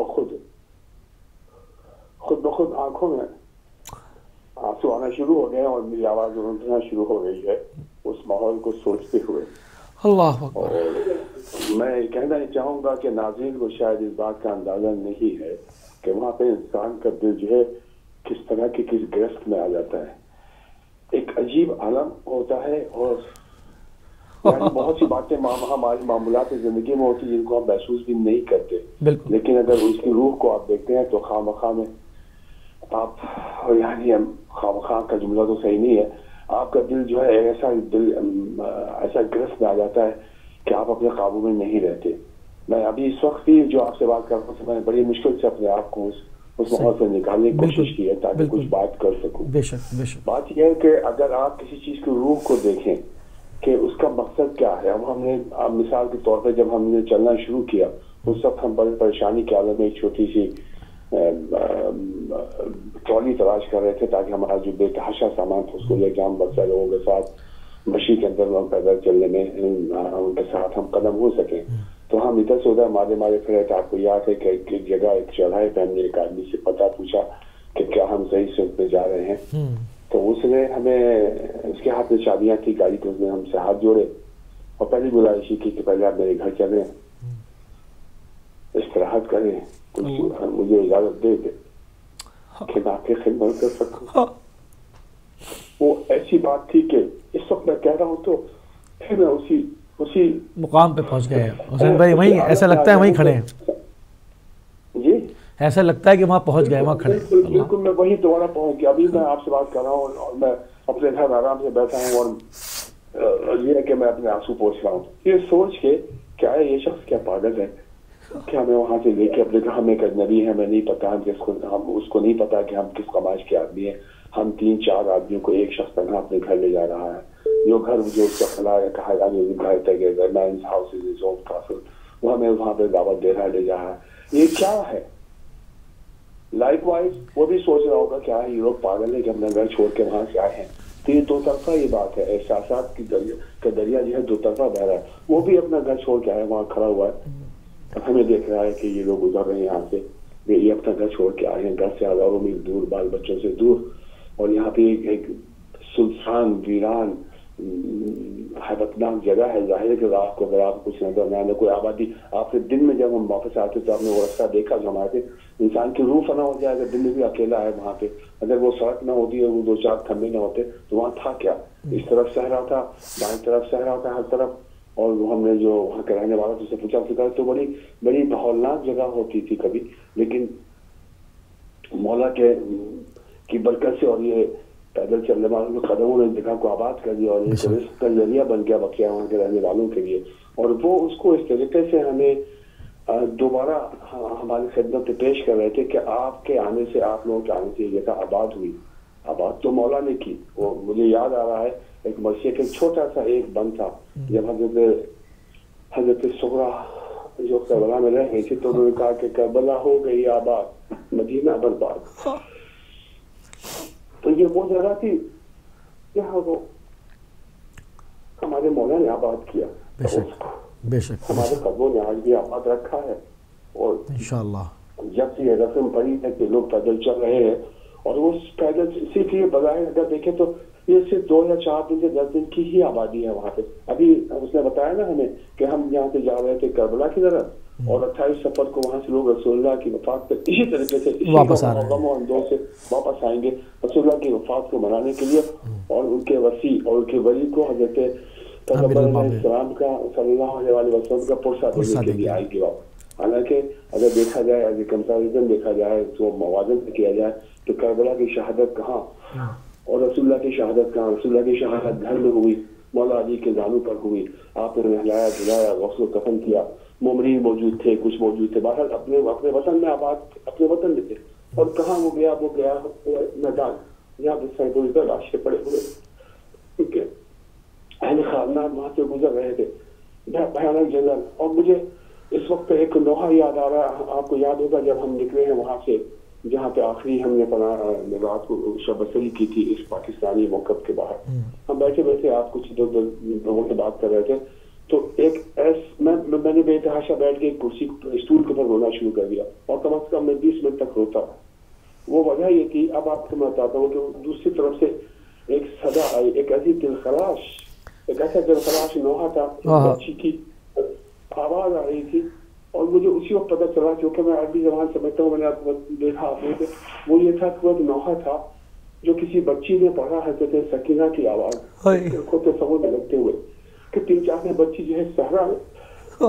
بخود آنکھوں میں آنسو آنا شروع ہو گئے اور میری آواز روننا شروع ہو گئی ہے اس ماحول کو سوچتے ہوئے. اللہ اکبر. میں کہنا چاہوں گا کہ ناظرین کو شاید اس بات کا اندازہ نہیں ہے کہ وہاں پہ انسان کا دل جو ہے کس طرح کی کس گرفت میں آ جاتا ہے. ایک عجیب عالم ہوتا ہے، اور یعنی بہت سی باتیں ہماری معمولات زندگی میں ہوتی ہیں جن کو ہم محسوس بھی نہیں کرتے، لیکن اگر اس کی روح کو آپ دیکھتے ہیں تو خواہ میں آپ، یعنی خواہ کا جملہ تو صحیح نہیں ہے، آپ کا دل جو ہے ایسا گرفت میں آ جاتا ہے کہ آپ اپنے قابو میں نہیں رہتے. میں ابھی اس وقت بھی جو آپ سے بات کر رہا ہوں، میں نے بڑی مشکل سے اپنے آپ کو اس ماحول سے نکالنے کی کوشش کی ہے تاکہ کچھ بات کر سکوں. بات یہ ہے کہ اگر آپ کسی چیز کی روح کو دیکھیں کہ اس کا مقصد کیا ہے. اب ہم نے مثال کے طور پہ جب ہم نے چلنا شروع کیا اس وقت ہم بڑی پریشانی کے عالم میں ایک چھوٹی سی ٹرالی تلاش کر رہے تھے تاکہ ہمارا جو بے تحاشا سامان تھا اس کو لے کے ہم بچہ لوگوں کے ساتھ مشی کے اندر پیدل چلنے میں ان کے ساتھ ہم قدم ہو سکیں. تو ہم ادھر سے ادھر مارے پھرے تھے. آپ کو یاد ہے کہ ایک جگہ ایک چوراہے پہ ہم نے ایک آدمی سے پتہ پوچھا کہ کیا ہم صحیح سڑک پہ جا رہے ہیں. تو اس نے ہمیں، اس کے ہاتھ میں چابیاں تھی گاڑی کے، اس نے ہم سے ہاتھ جوڑے اور پہلی گزارش کی کہ پہلے آپ میرے گھر چلیں، استراحت کریں، مجھے اجازت دے دیں کہ میں آپ کی خدمت کر سکوں. وہ ایسی بات تھی کہ اس وقت میں کہہ رہا ہوں تو پھر میں اسی مقام پہ پہنچ گئے. حسین بھائی وہیں ایسا لگتا ہے وہیں کھڑے ہیں. جی ایسا لگتا ہے کہ وہاں پہنچ گئے، وہاں کھڑے. بالکل میں وہیں دوبارہ پہنچ گیا. ابھی میں آپ سے بات کر رہا ہوں اور میں اپنے گھر آرام سے بیٹھا ہوں اور یہ ہے کہ میں اپنے آنسو پوچھ رہا ہوں یہ سوچ کے کیا ہے یہ شخص کیا پاگل ہے کہ ہمیں وہاں سے لے کے اپنے گھر، ہم ایک اجنبی ہے، ہمیں نہیں پتا ہم اس کو نہیں پتا کہ ہم کس قماش کے آدمی ہیں. ہم 3-4 آدمیوں کو ایک شخص تنہا اپنے گھر لے جا رہا ہے. جو گھر جو اس کا کھلا ہے کہا جا وہ ہمیں وہاں پہ دعوت دے رہا ہے، لے جا رہا ہے. یہ کیا ہے؟ لائک وائز وہ بھی سوچ رہا ہوگا کیا ہے یہ لوگ پاگل ہے کہ اپنا گھر چھوڑ کے وہاں سے آئے ہیں. تو یہ 2 طرفہ یہ بات ہے، احساسات کی دریا جو ہے 2 طرفہ بہ رہا ہے. وہ بھی اپنا گھر چھوڑ کے آیا، وہاں کھڑا ہوا ہے، ہمیں دیکھ رہا ہے کہ یہ لوگ گزر رہے ہیں یہاں سے، یہ اپنا گھر چھوڑ کے آئے ہیں، گھر سے ہزاروں میل دور، بال بچوں سے دور، اور یہاں پہ ایک سنسان ویران حیبتناک جگہ ہے. ظاہر ہے کہ رات کو اگر آپ کچھ نظر نہ آنے، کوئی آبادی، آپ نے دن میں جب ہم واپس آتے تو آپ نے وہ رستہ دیکھا جو ہمارے انسان کی روح فنا ہو جائے. اگر دن میں بھی اکیلا ہے وہاں پہ، اگر وہ سڑک نہ ہوتی اور وہ 2-4 کھمبے نہ ہوتے تو وہاں تھا کیا؟ اس طرف صحرا تھا، دائیں طرف صحرا تھا ہر طرف. اور ہم نے جو وہاں کے رہنے والا سے پوچھا تو بڑی ہولناک جگہ ہوتی تھی کبھی، لیکن مولا کی برکت سے اور یہ پیدل چلنے والوں کے قدموں نے جگہ کو آباد کر دیا اور یہ رزق کا ذریعہ بن گیا بقیہ وہاں کے رہنے والوں کے لیے. اور وہ اس کو اس طریقے سے ہمیں دوبارہ ہماری خدمت میں پیش کر رہے تھے کہ آپ کے آنے سے، آپ لوگوں کے آنے سے یہ جگہ آباد ہوئی. آباد تو مولا نے کی. وہ مجھے یاد آ رہا ہے ایک مسجد کا چھوٹا سا ایک بند تھا، جب حضرت سغرا جو کربلا میں رہ گئی تھی تو انہوں نے کہا کہ کربلا ہو گئی آباد، مدینہ برباد. تو یہ وہ جگہ تھی جہاں وہ ہمارے مولا نے آباد کیا، بے شک ہمارے قدموں نے آج بھی آباد رکھا ہے. اور انشاءاللہ جب سے یہ رسم پڑی ہے کہ لوگ پیدل چل رہے ہیں، اور وہ پیدل صرف یہ بظاہر اگر دیکھیں تو یہ صرف 2 یا 4 دن سے 10 دن کی ہی آبادی ہے وہاں پہ. ابھی اس نے بتایا نا ہمیں کہ ہم یہاں سے جا رہے تھے کربلا کی طرف، اور 28 سفر کو وہاں سے لوگ رسول اللہ کی وفات پر اسی طریقے سے واپس آ رہے ہیں، غم و اندوہ سے واپس آئیں گے رسول اللہ کی وفات کو منانے کے لیے. اور ان کے وسیع اور ان کے ولی کو حضرت پیغمبر علیہ السلام کا صلی اللہ علیہ وسلم کا پرسہ دینے کے لیے آئے گی. حالانکہ اگر دیکھا جائے ایز اے کمپیریزن دیکھا جائے تو موازن کیا جائے تو کربلا کی شہادت کہاں اور رسول اللہ کی شہادت کہاں؟ رسول اللہ کی شہادت گھر میں ہوئی مولا علی کے زانو پر ہوئی، آپ نے نہلایا دھلایا، غسل و کفن کیا، مومنین موجود تھے، کچھ موجود تھے، باہر اپنے وطن میں آباد، اپنے وطن میں تھے، اور کہاں وہ گیا میدان، یہاں پہ لاشیں پڑے ہوئے، کیونکہ اہل خاندان وہاں سے گزر رہے تھے، بھیانک جنگل. اور مجھے اس وقت ایک نوحہ یاد آ رہا ہے، آپ کو یاد ہوگا جب ہم نکلے ہیں وہاں سے، جہاں پہ آخری ہم نے رات کو شب بسری کی تھی اس پاکستانی موقف کے باہر. ہم بیٹھے بیٹھے آپ کچھ لوگوں سے بات کر رہے تھے، تو میں نے بے تحاشا بیٹھ کے کرسی اسٹول کے اوپر رونا شروع کر دیا، اور کم میں 20 منٹ تک روتا. وہ وجہ یہ تھی، اب آپ کو میں بتاتا ہوں کہ دوسری طرف سے ایک صدا آئی، ایک ایسی ایک ایسا دلخراش نوحہ تھا، بچی کی آواز آ رہی تھی، اور مجھے اسی وقت پتہ چلا، کیونکہ میں عربی زبان سمجھتا ہوں، میں نے آپ کو دیکھا آپ نے، وہ یہ تھا کہ وہ ایک نوحہ تھا جو کسی بچی نے پڑھا حضرت سکینہ کی آواز کو تصور میں لگتے ہوئے کہ 3-4 بچی جو ہے صحرا میں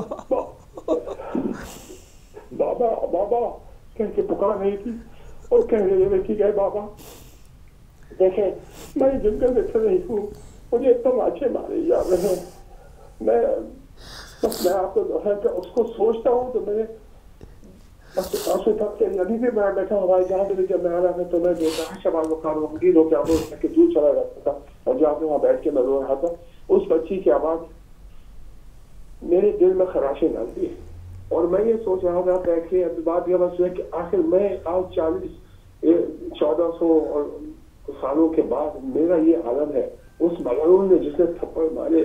بابا بابا کہہ کے پکار رہی تھی، اور کہہ رہی تھی کہ بابا دیکھیں میں جنگل میں چل رہی ہوں، مجھے تماچے مارے جا رہے ہیں، میں آپ کو اس کو سوچتا ہوں تو میں آنسو تھک کے ندی پہ میں بیٹھا ہوائی جہاز میں جب میں آ رہا تھا تو میں دیکھا شمال مکان غمگین ہو کے دور چلا جاتا تھا، اور جہاں پہ وہاں بیٹھ کے میں رو رہا تھا، اس بچی کی آواز میرے دل میں خراشیں ڈالتی ہے. اور میں یہ سوچ رہا تھا بیٹھ کے، بات یہ بس ہے کہ آخر میں آج 1400 سالوں کے بعد میرا یہ عالم ہے، اس ملعون نے جس نے تھپڑ مارے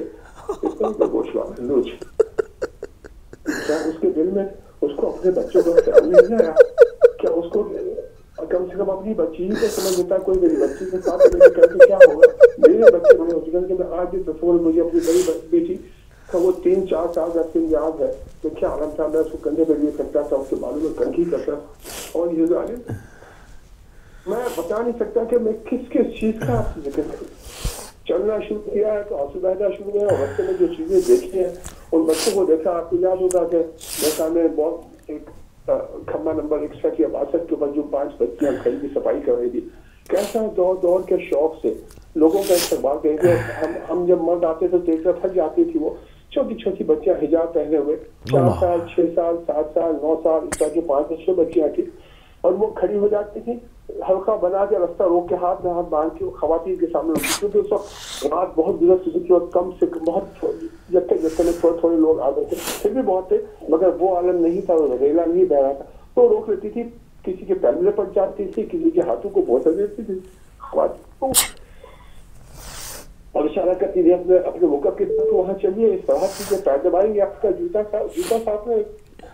کیا اس کے دل میں اس کو اپنے بچوں کو خیال نہیں آیا؟ کیا اس کو کم سے کم اپنی بچی ہی کو سمجھ لیتا، کوئی میری بچی کے ساتھ کیسے کیا ہوگا؟ میرے بچے بڑے ہو چکے ہیں کہ میں آج بھی تصور، مجھے اپنی بڑی بیٹی کا وہ 3-4 سال کا سن یاد ہے کہ کیا عالم تھا، میں اس کو کندھے پہ لیے کرتا تھا، اس کے بالوں میں کنگھی کرتا تھا. اور یہ ظالم، میں بتا نہیں سکتا کہ میں کس چیز کا ذکر کروں. چلنا شروع کیا ہے تو آنسو بہنا شروع ہوا، اور رستے میں جو چیزیں دیکھی ہیں ان بچوں کو دیکھا. آپ کو یاد ہوگا کہ میں سامنے بہت ایک کھمبا نمبر 61 یا 62 کے اوپر جو 5 بچیاں کھڑی کی صفائی کر رہی تھی، کیسا دوڑ کے شوق سے لوگوں کا استقبال کریں گے. ہم جب مرد آتے تو دیکھ کر تھک جاتی تھی، وہ چھوٹی بچیاں حجاب پہنے ہوئے 4 سال 6 سال 7 سال 9 سال اس طرح کی 5-6 بچیاں تھیں، اور وہ کھڑی ہو جاتی تھی، ہلکا بنا کے رستہ روک کے ہاتھ میں ہاتھ باندھ کے خواتین کے سامنے رکھی، کیونکہ اس وقت رات بہت گزر چکی تھی، اور کم سے کم بہت جتنے میں تھوڑے لوگ آ گئے تھے، پھر بھی بہت تھے، مگر وہ عالم نہیں تھا، ریلا نہیں بہ رہا تھا، تو روک لیتی تھی، کسی کے پیر میں پڑ جاتی تھی، کسی کے ہاتھوں کو بوسل دیتی تھی خواتین کو، اور اشارہ کرتی تھی اپنے موقف کی طرف، وہاں چلیے اس طرح چیزیں پیر دبائیں گے، آپ کا جوتا صاف ہے.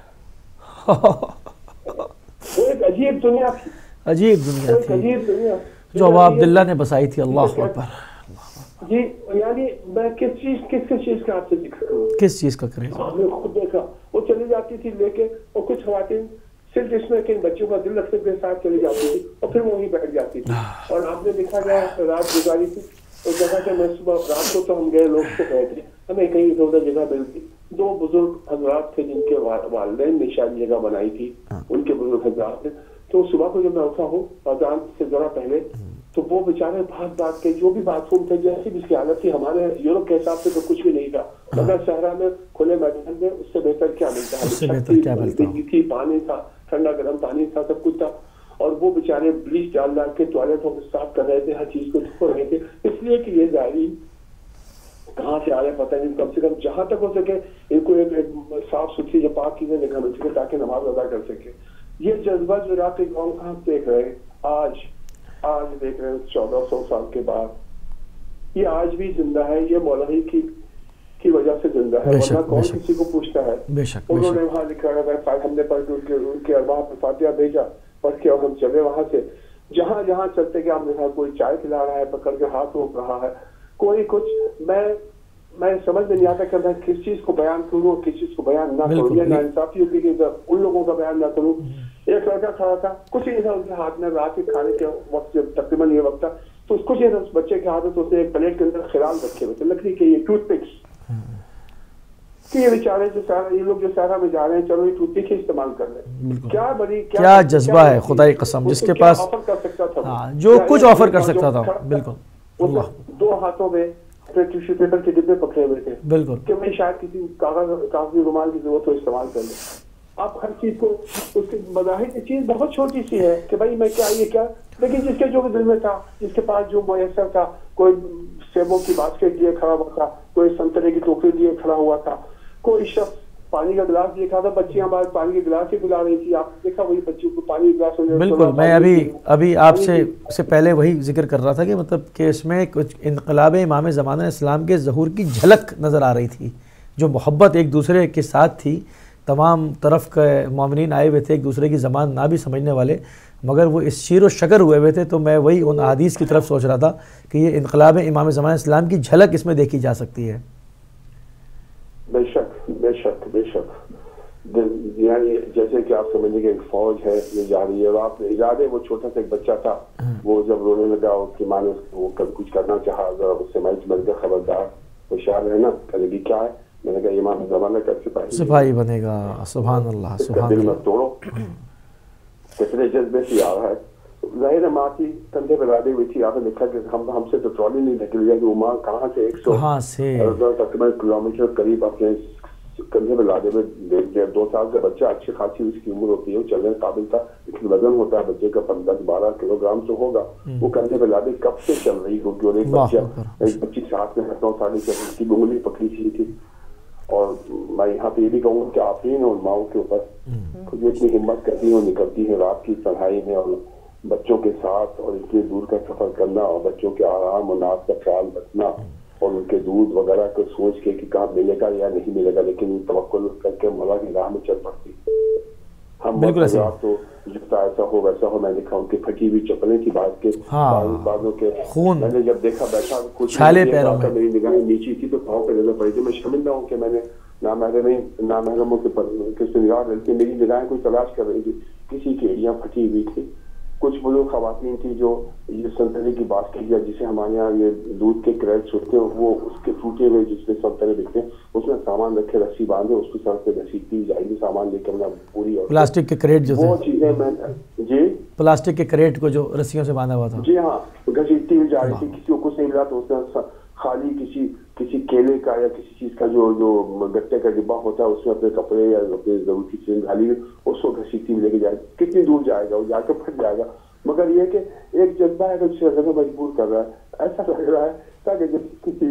وہ ایک عجیب دنیا تھی، عجیب دنیا جو ابا عبداللہ نے بسائی تھی. اللہ اکبر. جی یعنی میں کس چیز کا آپ سے ذکر کروں، کس چیز کا کریں؟ آپ نے خود دیکھا وہ چلی جاتی تھی لے کے، اور کچھ خواتین صرف اس میں کہ بچوں کا دل رکھنے کے ساتھ چلی جاتی تھی، اور پھر وہیں بیٹھ جاتی تھی. اور آپ نے دیکھا گیا رات گزاری تھی اس جگہ کے، میں صبح رات کو تو ہم گئے، لوگ کو گئے تھے، ہمیں کہیں ادھر جگہ ملتی. 2 بزرگ حضرات تھے جن کے والدین نے شاید جگہ بنائی تھی، ان کے بزرگ حضرات نے. تو صبح کو جب میں اٹھا ہوں اذان سے ذرا پہلے، تو وہ بیچارے بات کے جو بھی باتھ روم تھے، جیسی بھی اس کی حالت تھی، ہمارے یورپ کے حساب سے تو کچھ بھی نہیں تھا، مگر صحرا میں کھلے میدان میں اس سے بہتر کیا ملتا ہے، پانی تھا، ٹھنڈا گرم پانی تھا، سب کچھ تھا. اور وہ بیچارے بلیچ ڈال کے ٹوائلٹوں کو صاف کر رہے تھے، ہر چیز کو دھو رہے تھے، اس لیے کہ یہ زائرین کہاں سے آ رہے پتہ نہیں، کم سے کم جہاں تک ہو سکے ان کو ایک صاف ستھری جو پاک چیزیں جگہ مل سکے تاکہ نماز ادا کر سکے. یہ جذبہ جو رات کے گاؤں کا ہم دیکھ رہے ہیں، آج دیکھ رہے ہیں 1400 سال کے بعد، یہ آج بھی زندہ ہے، یہ مولانا کی وجہ سے زندہ ہے، ورنہ کون کسی کو پوچھتا ہے. انہوں نے وہاں لکھا ہے، ہم نے پڑھ کے ان کے ارباب میں فاتحہ بھیجا، پڑھ کے، اور ہم چلے وہاں سے، جہاں چلتے کہ ہم نے کوئی چائے پلا رہا ہے، پکڑ کے ہاتھ روک رہا ہے، کوئی کچھ. میں سمجھ میں نہیں آتا کہ میں کس چیز کو بیان کروں اور کس چیز کو بیان نہ کروں. یہ ناانصافی ہوگی کہ ان لوگوں کا بیان نہ کروں. ایک لڑکا کھڑا تھا، کچھ نہیں تھا ان کے ہاتھ میں، رات کے کھانے کے وقت جب تقریباً یہ وقت تھا، تو کچھ نہیں تھا اس بچے کے ہاتھ میں، تو اس نے ایک پلیٹ کے اندر خیرال رکھے ہوئے تھے لکڑی کے، یہ ٹوتھ پکس، کہ یہ بیچارے یہ لوگ جو صحرا میں جا رہے ہیں، چلو یہ ٹوتھ پک ہی استعمال کر رہے ہیں. کیا جذبہ ہے خدا کی قسم، جس کے پاس آفر کر سکتا تھا، جو کچھ آفر کر سکتا تھا. بالکل. 2 ہاتھوں میں ٹیشو پیپر کے ڈبے پکڑے ہوئے تھے بالکل کہ میں شاید کسی کاغذی رومال کی ضرورت ہو استعمال کر لیں. آپ ہر چیز کو اس کے بظاہر کی چیز بہت چھوٹی سی ہے کہ بھائی میں کیا یہ کیا, لیکن جس کے جو دل میں تھا, جس کے پاس جو میسر تھا, کوئی سیبوں کی باسکٹ لیے کھڑا ہوا تھا, کوئی سنترے کی ٹوکری لیے کھڑا ہوا تھا, کوئی شخص پانی کا گلاس لیے کھڑا تھا. بچیاں بعد پانی کے گلاس ہی پلا رہی تھی, آپ دیکھا وہی بچوں کو پانی کا گلاس. بالکل, میں ابھی آپ سے پہلے وہی ذکر کر رہا تھا کہ مطلب کہ اس میں کچھ انقلاب امام زمانہ اسلام کے ظہور کی جھلک نظر آ رہی تھی, جو محبت ایک دوسرے کے ساتھ تھی. تمام طرف کے مومنین آئے ہوئے تھے, ایک دوسرے کی زبان نہ بھی سمجھنے والے, مگر وہ اس شیر و شکر ہوئے ہوئے تھے. تو میں وہی ان احادیث کی طرف سوچ رہا تھا کہ یہ انقلاب امام زمانہ اسلام کی جھلک اس میں دیکھی جا سکتی ہے. بے شک بے شک بے شک, یعنی جیسے کہ آپ سمجھیں کہ ایک فوج ہے یہ جا رہی ہے, اور آپ یاد ہے وہ چھوٹا سا ایک بچہ تھا, وہ جب رونے لگا اس کی ماں نے وہ کچھ کرنا چاہا, اس سے مائک بن کے خبردار ہوشیار رہنا, کہنے بھی کیا ہے, میں نے کہا امام زمانہ کا سپاہی بنے گا. سبحان اللہ سبحان اللہ. دل میں توڑو, کتنے جذبے سے آ رہا ہے. ظاہر ہے ماں کی کندھے پہ لادے ہوئی تھی, آپ نے دیکھا کہ ہم سے تو ٹرالی نہیں نکل گیا کہ وہ ماں کہاں سے 100 کلومیٹر قریب اپنے کندھے پہ لادے ہوئے. 2 سال کا بچہ, اچھی خاصی اس کی عمر ہوتی ہے, وہ چلنے قابل تھا, لیکن وزن ہوتا ہے بچے کا 15-12 کلو گرام تو ہوگا. وہ کندھے پہ لادے کب سے چل رہی ہوگی, اور ایک بچی ساتھ میں 9 سال کی, اس کی انگلی پکڑی سی تھی. اور میں یہاں پہ یہ بھی کہوں گا کہ آفرین اور ماؤں کے اوپر جو اتنی ہمت کرتی ہیں, نکلتی ہیں رات کی پڑھائی میں اور بچوں کے ساتھ, اور اتنی دور کا سفر کرنا, اور بچوں کے آرام اور ناز کا خیال رکھنا, اور ان کے دودھ وغیرہ کو سوچ کے کہ کہاں ملے گا یا نہیں ملے گا, لیکن توکل کر کے مولا کی راہ میں چل پڑتی. ہم تو جوتا ایسا ہو ویسا ہو, میں دیکھا ان کی پھٹی ہوئی چپلیں تھی بعض کے, بعضوں کے خون, میں نے جب دیکھا بیٹھا کچھ میری نگاہیں نیچی تھی تو پاؤں پہ نظر پڑی تھی. میں شامل نہ ہوں کہ میں نے نامحرموں کے سے نگاہ ڈالتی, میری نگاہیں کوئی تلاش کر رہی تھی, کسی کی ایڑیاں پھٹی ہوئی تھی. کچھ بزرگ خواتین تھی جو یہ سنترے کی باسکٹ یا جسے ہمارے یہاں یہ دودھ کے کریٹس ہوتے ہیں, وہ اس کے ٹوٹے ہوئے جس میں سنترے بکتے ہیں, اس میں سامان رکھے, رسی باندھے, اس کی سڑک پہ گھسیٹتی جائے گی سامان لے کے, پوری پلاسٹک کے کریٹ جو وہ چیزیں میں جی پلاسٹک کے کریٹ کو جو رسیوں سے باندھا ہوا تھا, جی ہاں, گھسیٹتی ہوئی جا رہی تھی. کسی کو کچھ نہیں ملا تو اس میں خالی کسی کیلے کا یا کسی چیز کا جو گٹے کا ڈبا ہوتا ہے, اس میں اپنے کپڑے یا اپنے ضرورت کی چیز ڈالی ہوئی, اس کو گھسیٹتی ہوئی لے کے جائے. کتنی دور جائے گا, وہ جا کے پھٹ جائے گا. مگر یہ کہ ایک جذبہ ہے کہ اسے مجبور کر رہا ہے, ایسا لگ رہا ہے تاکہ جب کسی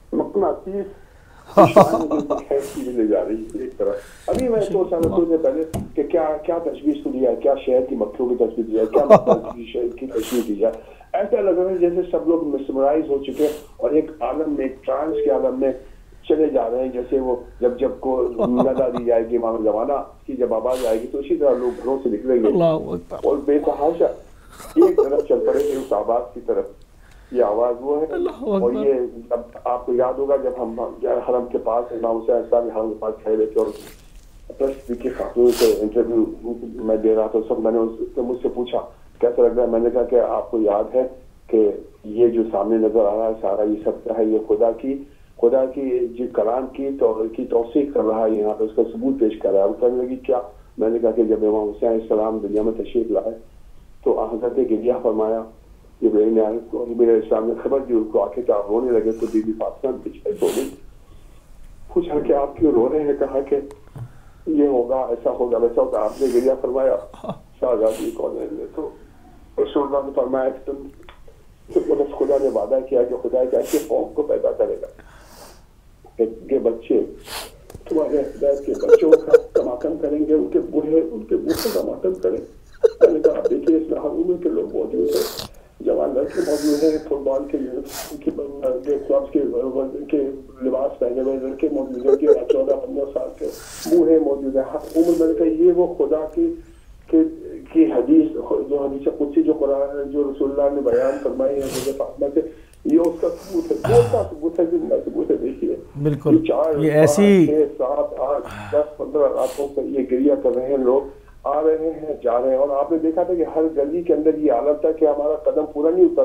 مقناطیس لے جا رہی ہے ایک طرح. ابھی میں سوچ رہا تھا پہلے کہ کیا تشویش دی جائے, کیا شہر کی مکھیوں کی تصویر دی جائے, کیا شہر کی تصویر دی جائے. ایسا لگ رہا ہے جیسے سب لوگ مسمرائز ہو چکے اور ایک عالم میں, ایک ٹرانس کے عالم میں چلے جا رہے ہیں. جیسے وہ جب کو ندا دی جائے گی امام زمانہ کی, جب آواز آئے گی تو اسی طرح لوگ گھروں سے نکلیں گے اور بے تحاشا ایک طرف چل پڑے گے اس آواز کی طرف. یہ آواز وہ ہے. اور یہ جب آپ کو یاد ہوگا جب ہم حرم کے پاس امام حسین صاحب حرم کے پاس کھڑے تھے اور پریس کی خاتون سے انٹرویو میں دے رہا تھا, سب میں نے مجھ سے پوچھا کیسا لگ رہا ہے. میں نے کہا کہ آپ کو یاد ہے کہ یہ جو سامنے نظر آ رہا ہے سارا یہ سب ہے, یہ خدا کی جو کلام کی توثیق کر رہا ہے, یہاں پہ اس کا ثبوت پیش کر رہا ہے. وہ کہنے لگی کیا. میں نے کہا کہ جب امام حسین علیہ السلام دنیا میں تشریف لائے تو حضرت گریہ فرمایا, جبرائیل نے آئے تو نبی علیہ السلام نے خبر دی ان کو, آ کے آپ رونے لگے تو بی بی فاطمہ پیچھے سو گئی. پوچھا کہ آپ کیوں رو رہے ہیں, کہا کہ یہ ہوگا, ایسا ہوگا, ویسا ہوگا. آپ نے گریہ فرمایا شہزادی کون ہے. تو رسول اللہ نے فرمایا کہ تم خدا نے وعدہ کیا کہ خدا ایک ایسے قوم کو پیدا کرے گا کہ بچے تمہارے ہدایت کے بچوں کا ماتم کریں گے, ان کے بوڑھے کا ماتم کریں. میں نے کہا آپ دیکھیے اس میں ہر عمر کے لوگ موجود ہیں, جوان لڑکے موجود ہیں, فٹ بال کے کلبس کے لباس پہنے ہوئے لڑکے موجود ہیں, 14-15 سال کے بوڑھے موجود ہیں, ہر عمر. میں نے کہا یہ وہ خدا کی حدیث جو حدیث قدسی جو قرآن جو رسول اللہ نے بیان فرمائی ہے حضرت فاطمہ سے, یہ اس کا ثبوت ہے, بہت سا ثبوت ہے, زندہ ثبوت ہے. دیکھیے بالکل, یہ ایسی 6, 7, 8, 10, 15 راتوں سے یہ گریہ کر رہے ہیں لوگ, آ رہے ہیں جا رہے ہیں. اور آپ نے دیکھا تھا کہ ہر گلی کے اندر یہ عالم تھا کہ ہمارا قدم پورا نہیں ہوتا تھا,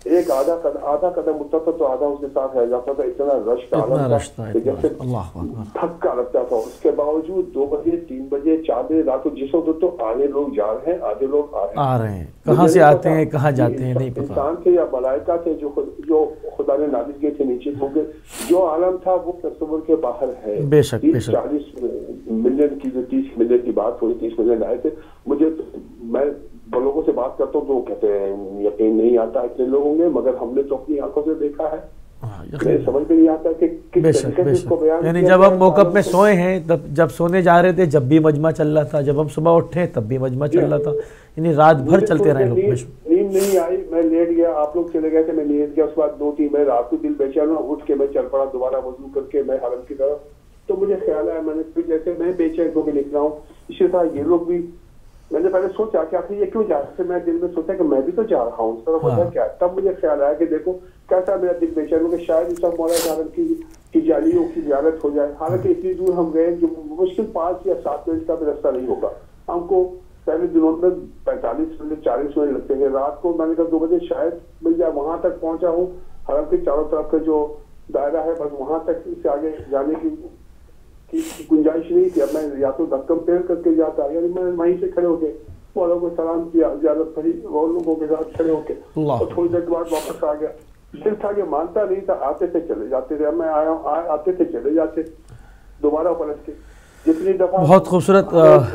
ایک آدھا قدم اٹھتا تھا تو آدھا اس کے ساتھ رہ جاتا تھا. اتنا رش کا عالم تھا کہ جیسے دھکا لگتا تھا. اس کے باوجود 2 بجے 3 بجے 4 بجے رات کو جس وقت تو آدھے لوگ جا رہے ہیں آدھے لوگ آ رہے ہیں. کہاں سے آتے ہیں کہاں جاتے ہیں نہیں پتا. انسان تھے یا ملائکہ تھے جو خدا نے نازل کیے تھے نیچے کیونکہ جو عالم تھا وہ تصور کے باہر ہے. بے شک 40 ملین کی جو 30 ملین کی بات ہوئی 30 ملین آئے تھے. میں لوگوں سے بات کرتا ہوں تو وہ کہتے ہیں یقین نہیں آتا اتنے لوگ ہوں گے مگر ہم نے تو اپنی آنکھوں سے دیکھا ہے. سمجھ میں نہیں آتا کہ کس طریقے سے اس کو بیان. یعنی جب ہم موقف میں سوئے ہیں جب سونے جا رہے تھے جب بھی مجمع چل رہا تھا, جب ہم صبح اٹھے تب بھی مجمع چل رہا تھا. یعنی رات بھر چلتے رہے لوگ. نیند نہیں آئی, میں لیٹ گیا, آپ لوگ چلے گئے تھے, میں لیٹ گیا. اس کے بعد 2-3 میں رات کو دل بے چین ہوا, اٹھ کے میں چل پڑا دوبارہ وضو کر کے میں حرم کی طرف. تو مجھے خیال آیا میں نے جیسے میں بے چین ہو کے نکلا ہوں اسی طرح یہ لوگ بھی. میں نے پہلے سوچا کہ آخر یہ کیوں جا رہے تھے, میں دل میں سوچا کہ میں بھی تو جا رہا ہوں اس طرح وجہ کیا ہے. تب مجھے خیال آیا کہ دیکھو کیسا میرا دل بے چین ہو کہ شاید اس وقت مولانا عالم کی جالیوں کی زیارت ہو جائے. حالانکہ اتنی دور ہم گئے جو مشکل 5 یا 7 منٹ کا بھی راستہ نہیں ہوگا. ہم کو پہلے دنوں میں 45 منٹ 40 منٹ لگتے ہیں. رات کو میں نے کہا 2 بجے شاید مل جائے. وہاں تک پہنچا ہوں. حرم کے چاروں طرف کا جو دائرہ ہے بس وہاں تک اس سے آگے جانے کی گنجائش نہیں تھی. اب میں یا تو دھکم پیر کر کے جاتا, یعنی میں وہیں سے کھڑے ہو کے والوں کو سلام کیا, زیارت پڑھی, وہ لوگوں کے ساتھ کھڑے ہو کے اور تھوڑی دیر بعد واپس آ گیا. دل تھا کہ مانتا نہیں تھا, آتے تھے چلے جاتے تھے. میں آیا ہوں آتے تھے چلے جاتے دوبارہ پلٹ کے. جتنی دفعہ بہت خوبصورت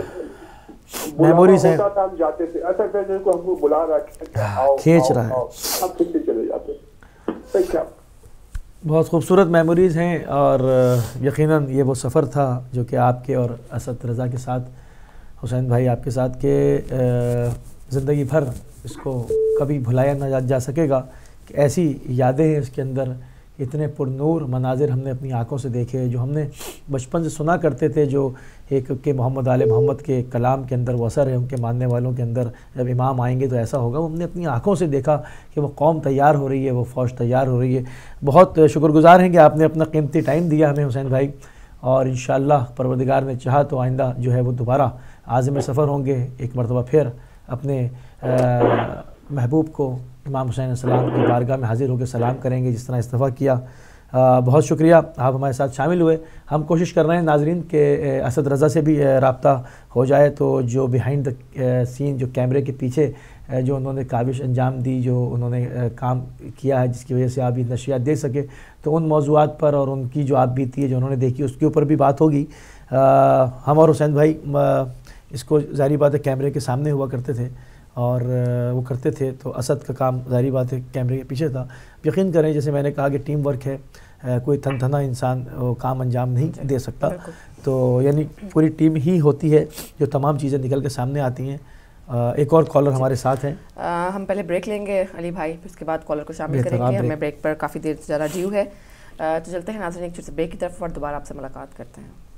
میموریز ہیں. ہم جاتے تھے ایسا کہنے کو ہم کو بلا رہا کھینچ رہا ہے, ہم پھر سے چلے جاتے. کیا بہت خوبصورت میموریز ہیں. اور یقیناً یہ وہ سفر تھا جو کہ آپ کے اور اسد رضا کے ساتھ, حسین بھائی آپ کے ساتھ کے زندگی بھر اس کو کبھی بھلایا نہ جا سکے گا. کہ ایسی یادیں ہیں اس کے اندر, اتنے پرنور مناظر ہم نے اپنی آنکھوں سے دیکھے جو ہم نے بچپن سے سنا کرتے تھے, جو ایک کہ محمد آل محمد کے کلام کے اندر وہ اثر ہے ان کے ماننے والوں کے اندر, جب امام آئیں گے تو ایسا ہوگا. ہم نے اپنی آنکھوں سے دیکھا کہ وہ قوم تیار ہو رہی ہے, وہ فوج تیار ہو رہی ہے. بہت شکر گزار ہیں کہ آپ نے اپنا قیمتی ٹائم دیا ہمیں حسین بھائی, اور انشاءاللہ پروردگار نے چاہا تو آئندہ جو ہے وہ دوبارہ عازم سفر ہوں گے, ایک مرتبہ پھر اپنے محبوب کو امام حسین علیہ السلام کی بارگاہ میں حاضر ہو کے سلام کریں گے جس طرح استفاق کیا. بہت شکریہ آپ ہمارے ساتھ شامل ہوئے. ہم کوشش کر رہے ہیں ناظرین کہ اسد رضا سے بھی رابطہ ہو جائے, تو جو بیہائنڈ دا سین جو کیمرے کے پیچھے جو انہوں نے کاوش انجام دی, جو انہوں نے کام کیا ہے جس کی وجہ سے آپ یہ نشریات دیکھ سکے, تو ان موضوعات پر اور ان کی جو آپ بیتی ہے جو انہوں نے دیکھی اس کے اوپر بھی بات ہوگی. ہم اور حسین بھائی اس کو ظاہری بات ہے کیمرے کے سامنے ہوا کرتے تھے اور وہ کرتے تھے, تو اسد کا کام ظاہری بات ہے کیمرے کے پیچھے تھا. یقین کریں جیسے میں نے کہا کہ ٹیم ورک ہے, کوئی تنہا انسان کام انجام نہیں دے سکتا, تو یعنی پوری ٹیم ہی ہوتی ہے جو تمام چیزیں نکل کے سامنے آتی ہیں. ایک اور کالر ہمارے ساتھ ہیں. ہم پہلے بریک لیں گے علی بھائی, پھر اس کے بعد کالر کو شامل کریں گے. ہمیں بریک پر کافی دیر زیادہ ڈیو ہے, تو چلتے ہیں ناظرین ایک چھوٹے سے بریک کی طرف اور دوبارہ آپ سے ملاقات کرتے ہیں.